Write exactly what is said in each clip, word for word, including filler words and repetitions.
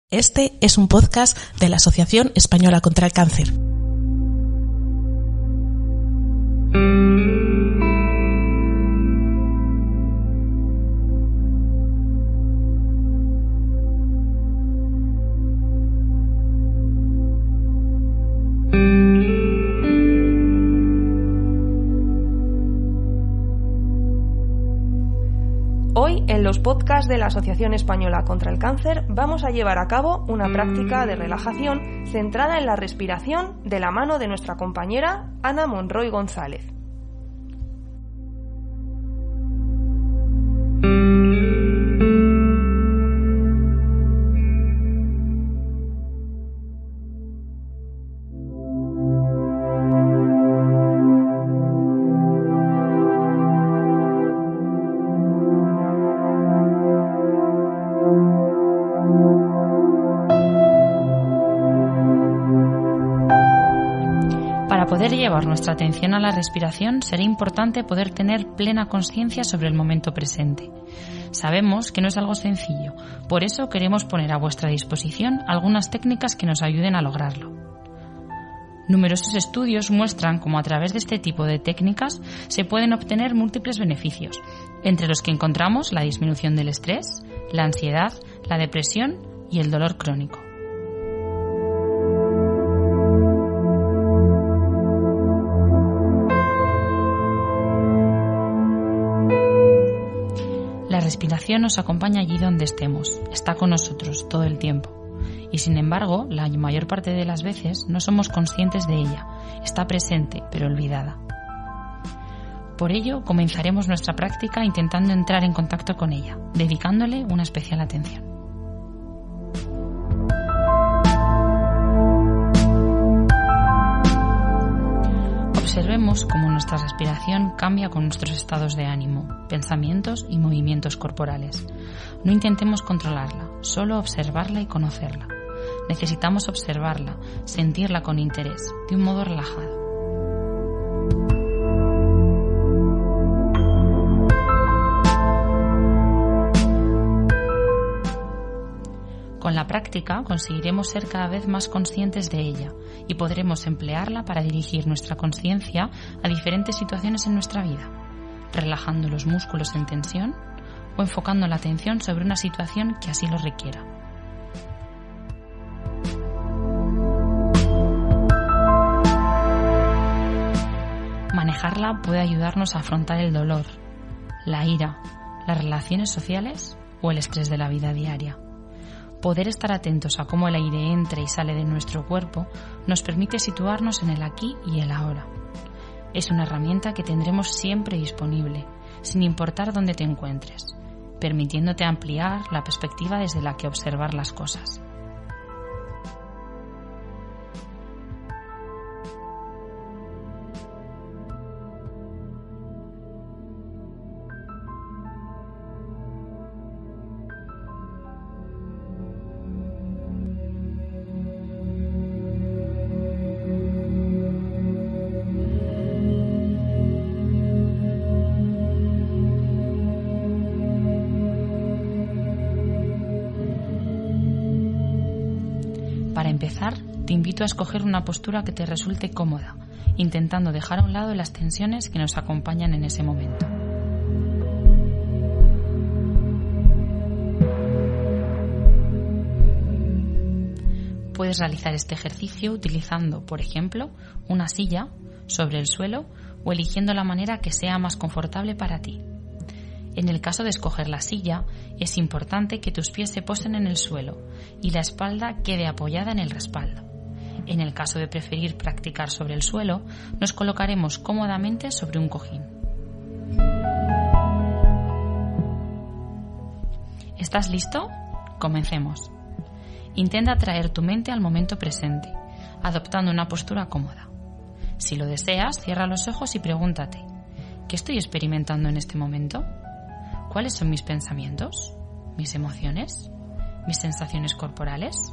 Este es un podcast de la Asociación Española contra el Cáncer. Hoy, en los podcasts de la Asociación Española contra el Cáncer, vamos a llevar a cabo una práctica de relajación centrada en la respiración de la mano de nuestra compañera Ana Monroy González. Para poder llevar nuestra atención a la respiración, será importante poder tener plena conciencia sobre el momento presente. Sabemos que no es algo sencillo, por eso queremos poner a vuestra disposición algunas técnicas que nos ayuden a lograrlo. Numerosos estudios muestran cómo a través de este tipo de técnicas se pueden obtener múltiples beneficios, entre los que encontramos la disminución del estrés, la ansiedad, la depresión y el dolor crónico. La respiración nos acompaña allí donde estemos, está con nosotros todo el tiempo. Y sin embargo, la mayor parte de las veces no somos conscientes de ella, está presente pero olvidada. Por ello, comenzaremos nuestra práctica intentando entrar en contacto con ella, dedicándole una especial atención. Observemos cómo nuestra respiración cambia con nuestros estados de ánimo, pensamientos y movimientos corporales. No intentemos controlarla, solo observarla y conocerla. Necesitamos observarla, sentirla con interés, de un modo relajado. Con la práctica conseguiremos ser cada vez más conscientes de ella y podremos emplearla para dirigir nuestra conciencia a diferentes situaciones en nuestra vida, relajando los músculos en tensión o enfocando la atención sobre una situación que así lo requiera. Manejarla puede ayudarnos a afrontar el dolor, la ira, las relaciones sociales o el estrés de la vida diaria. Poder estar atentos a cómo el aire entra y sale de nuestro cuerpo nos permite situarnos en el aquí y el ahora. Es una herramienta que tendremos siempre disponible, sin importar dónde te encuentres, permitiéndote ampliar la perspectiva desde la que observar las cosas. Para empezar, te invito a escoger una postura que te resulte cómoda, intentando dejar a un lado las tensiones que nos acompañan en ese momento. Puedes realizar este ejercicio utilizando, por ejemplo, una silla sobre el suelo o eligiendo la manera que sea más confortable para ti. En el caso de escoger la silla, es importante que tus pies se posen en el suelo y la espalda quede apoyada en el respaldo. En el caso de preferir practicar sobre el suelo, nos colocaremos cómodamente sobre un cojín. ¿Estás listo? Comencemos. Intenta traer tu mente al momento presente, adoptando una postura cómoda. Si lo deseas, cierra los ojos y pregúntate, ¿qué estoy experimentando en este momento? ¿Cuáles son mis pensamientos? ¿Mis emociones? ¿Mis sensaciones corporales?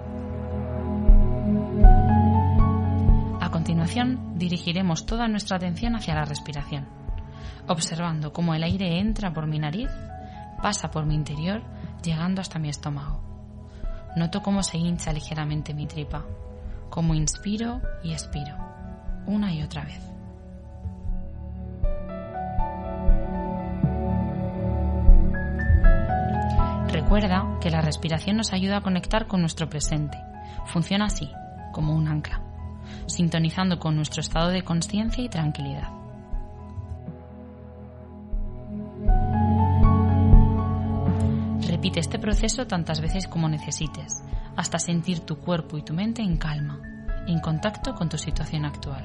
A continuación, dirigiremos toda nuestra atención hacia la respiración, observando cómo el aire entra por mi nariz, pasa por mi interior, llegando hasta mi estómago. Noto cómo se hincha ligeramente mi tripa, cómo inspiro y expiro, una y otra vez. Recuerda que la respiración nos ayuda a conectar con nuestro presente. Funciona así, como un ancla, sintonizando con nuestro estado de consciencia y tranquilidad. Repite este proceso tantas veces como necesites, hasta sentir tu cuerpo y tu mente en calma, en contacto con tu situación actual.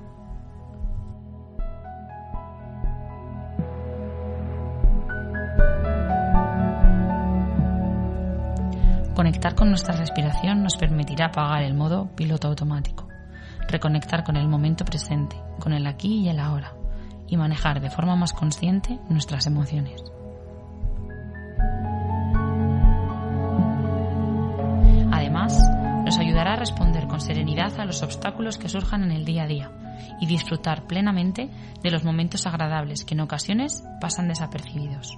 Conectar con nuestra respiración nos permitirá apagar el modo piloto automático, reconectar con el momento presente, con el aquí y el ahora, y manejar de forma más consciente nuestras emociones. Además, nos ayudará a responder con serenidad a los obstáculos que surjan en el día a día y disfrutar plenamente de los momentos agradables que en ocasiones pasan desapercibidos.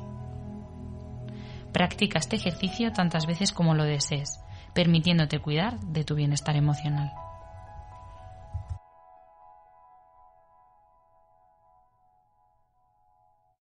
Practica este ejercicio tantas veces como lo desees, permitiéndote cuidar de tu bienestar emocional.